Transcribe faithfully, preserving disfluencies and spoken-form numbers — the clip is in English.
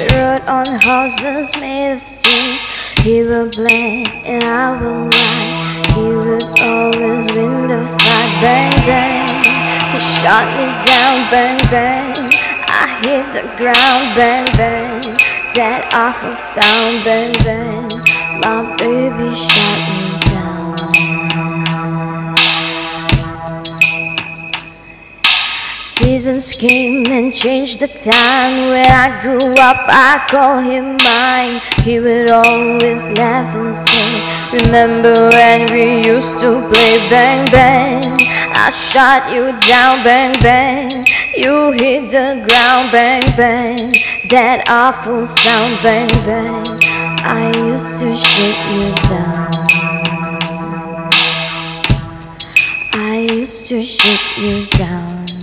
rode on horses made of steeds. He would play and I would lie. He would always win the fight. Bang, bang. He shot me down. Bang, bang. I hit the ground. Bang, bang. That awful sound. Bang, bang. My baby shot me down. Seasons came and changed the time. When I grew up, I call him mine. He would always laugh and say, remember when we used to play? Bang, bang. I shot you down. Bang, bang. You hit the ground. Bang, bang. That awful sound. Bang, bang. I used to shoot you down. I used to shoot you down.